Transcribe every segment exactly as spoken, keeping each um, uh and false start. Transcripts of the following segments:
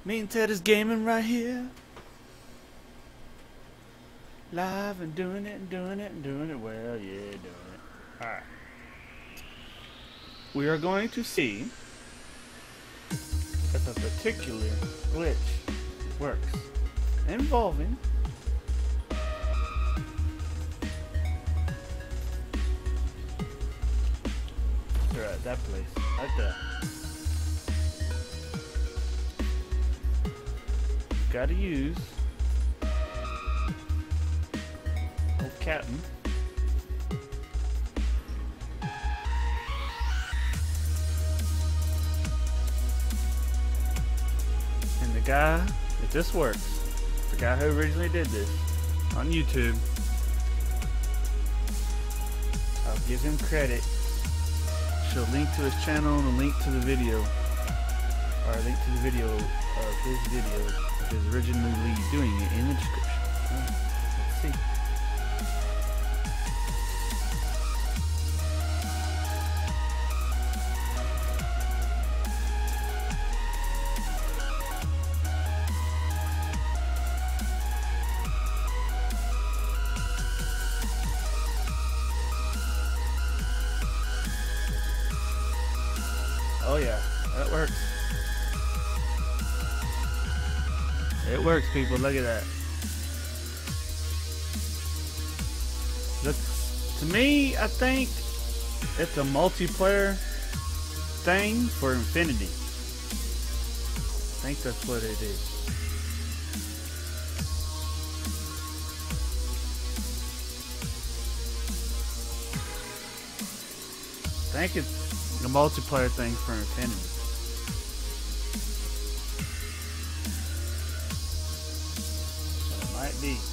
Meat and Taters Gaming right here. Live and doing it and doing it and doing it well. Yeah, doing it. Alright. We are going to see if a particular glitch works involving they're at that place. Right there. Gotta use old Captain. And the guy, if this works, the guy who originally did this on YouTube, I'll give him credit. She'll link to his channel and a link to the video, or a link to the video of his video of his originally doing it in the description. Right, let's see. Oh yeah, that works. It works, people. Look at that. Look, to me, I think it's a multiplayer thing for Infinity. I think that's what it is. I think it's a multiplayer thing for Infinity. Might be.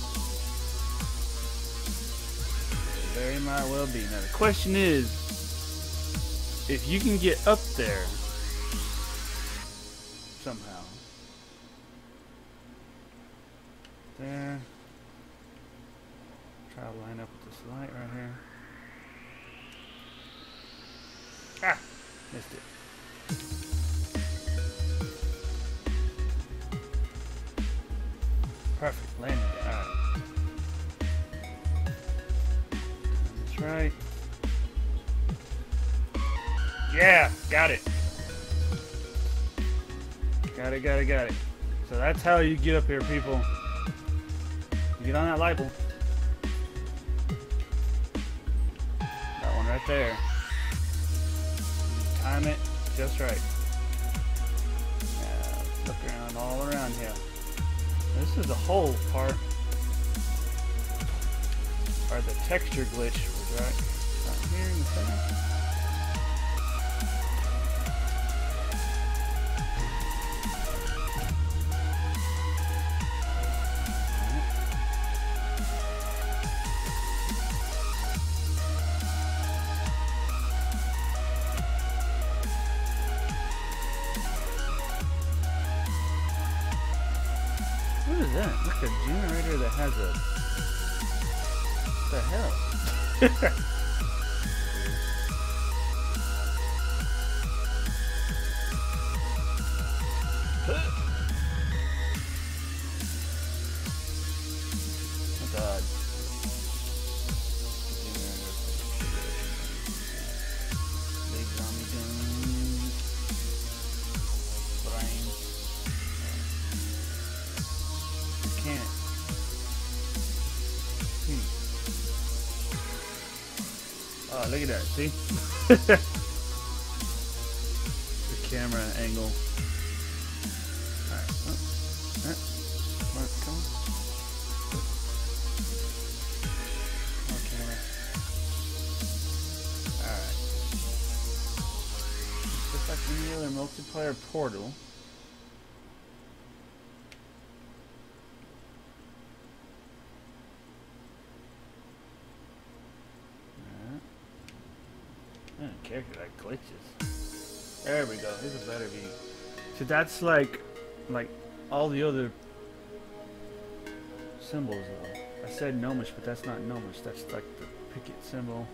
It very might well be. Now the question is, if you can get up there somehow. There. Try to line up with this light right here. Ah! Missed it. Perfect, landed it. Alright. That's right. Yeah, got it. Got it, got it, got it. So that's how you get up here, people. You get on that light bulb. That one right there. You time it just right. Uh, look around all around here. This is the whole part, or the texture glitch was right, right here in the center. What is that? Like a generator that has a... What the hell? That's odd. Big zombie gun. Brains. Can't. Hmm. Oh, look at that. See? The camera angle. Alright. Oh. Oh. Come on, come on. More camera. Alright. Just like any other multiplayer portal. Character that glitches. There we go. Here's a better view. So that's like, like all the other symbols though. I said gnomish, but that's not gnomish. That's like the picket symbol.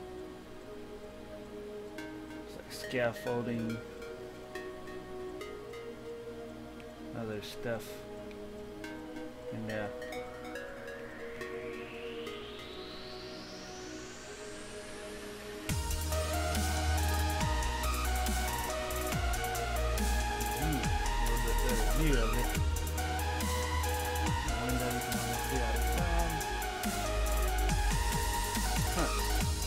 It's like scaffolding. other stuff. And uh, view of it. The window you can almost see outside. Huh.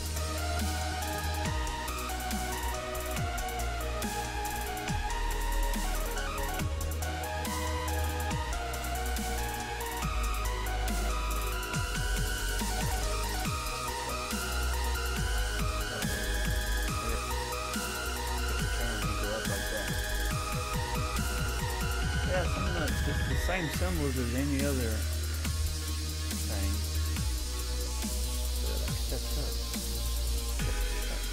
Yeah, some of the, just the same symbols as any other thing. So it like steps up. Steps up.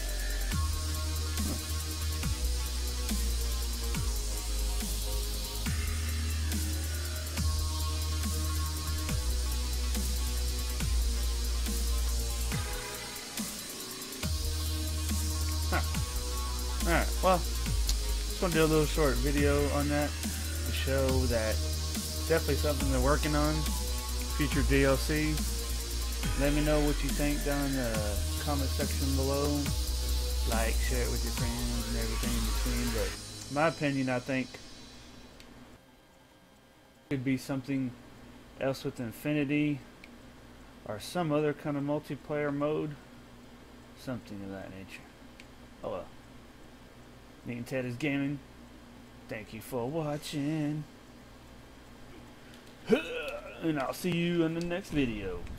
Huh. Huh. Alright, well, just gonna do a little short video on that. Show that definitely something they're working on. Future D L C. Let me know what you think down in the comment section below. Like, share it with your friends and everything in between. But in my opinion, I think it could be something else with Infinity or some other kind of multiplayer mode. Something of that nature. Oh well. Meat and Taters Gaming. Thank you for watching, and I'll see you in the next video.